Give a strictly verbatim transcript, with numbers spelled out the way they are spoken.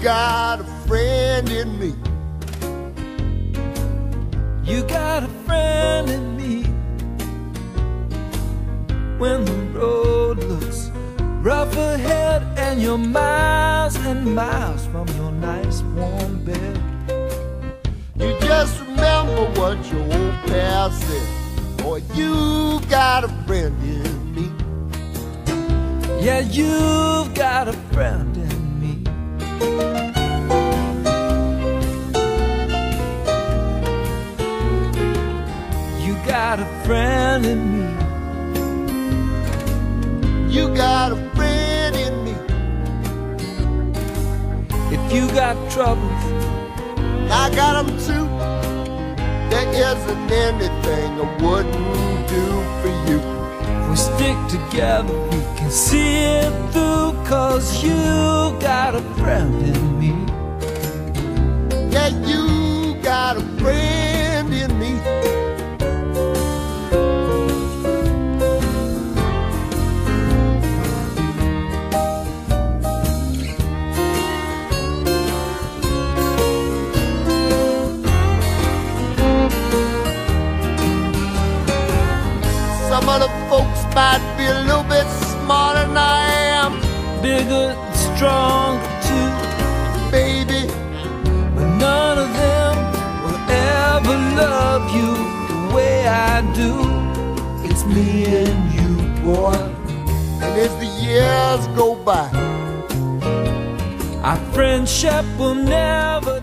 got a friend in me. You got a friend in me. When the road looks rough ahead and you're miles and miles from your nice warm bed, you just remember what your old past said. Boy, you got a friend in me. Yeah, you've got a friend in me. You got a friend in me. You got a friend in me. If you got troubles, I got them too. There isn't anything I wouldn't do for you. if we stick together we can see it through, 'cause you got a friend in me. Yeah, you got a friend in me. Some of the folks might be a little bit smarter than I am, Bigger and stronger too, baby, but none of them will ever love you the way I do. It's me and you, boy. and as the years go by, Our friendship will never